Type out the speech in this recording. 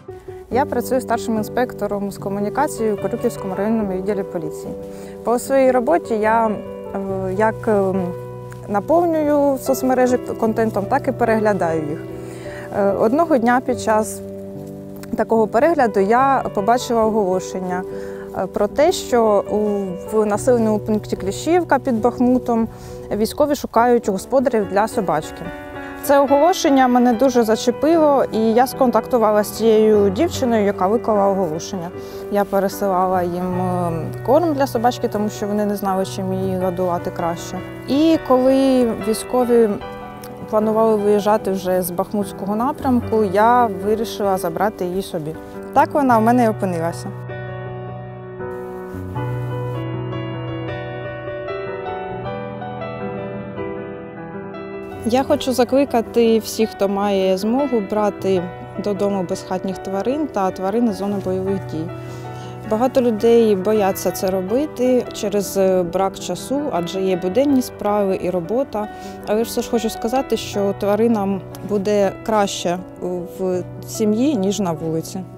Я працюю старшим інспектором з комунікації у Корюківському районному відділі поліції. По своїй роботі я як наповнюю соцмережі контентом, так і переглядаю їх. Одного дня під час такого перегляду я побачила оголошення про те, що в населеному пункті Кліщіївка під Бахмутом військові шукають господарів для собачки. Це оголошення мене дуже зачепило, і я сконтактувалася з цією дівчиною, яка виклала оголошення. Я пересилала їм корм для собачки, тому що вони не знали, чим її годувати краще. І коли військові планували виїжджати вже з Бахмутського напрямку, я вирішила забрати її собі. Так вона в мене і опинилася. Я хочу закликати всіх, хто має змогу, брати додому безхатніх тварин та тварин із зони бойових дій. Багато людей бояться це робити через брак часу, адже є буденні справи і робота. Але все ж хочу сказати, що тваринам буде краще в сім'ї, ніж на вулиці.